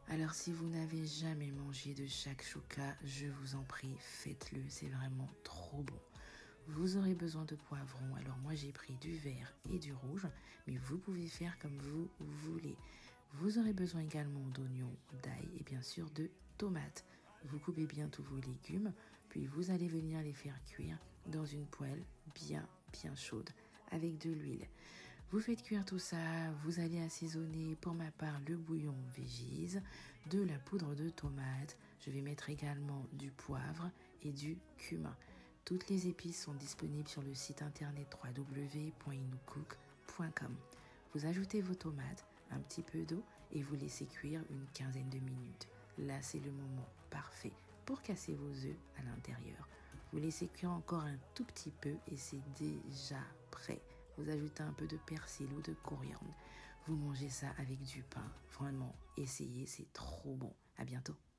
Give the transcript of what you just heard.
Alors si vous n'avez jamais mangé de shakshuka, je vous en prie, faites-le, c'est vraiment trop bon. Vous aurez besoin de poivrons, alors moi j'ai pris du vert et du rouge, mais vous pouvez faire comme vous voulez. Vous aurez besoin également d'oignons, d'ail et bien sûr de tomates. Vous coupez bien tous vos légumes, puis vous allez venir les faire cuire dans une poêle bien chaude avec de l'huile. Vous faites cuire tout ça, vous allez assaisonner pour ma part le bouillon veggies, de la poudre de tomate, je vais mettre également du poivre et du cumin. Toutes les épices sont disponibles sur le site internet www.inoucook.com. Vous ajoutez vos tomates, un petit peu d'eau et vous laissez cuire une quinzaine de minutes. Là, c'est le moment parfait pour casser vos œufs à l'intérieur. Vous laissez cuire encore un tout petit peu et c'est déjà prêt. Vous ajoutez un peu de persil ou de coriandre. Vous mangez ça avec du pain. Vraiment, essayez, c'est trop bon. À bientôt.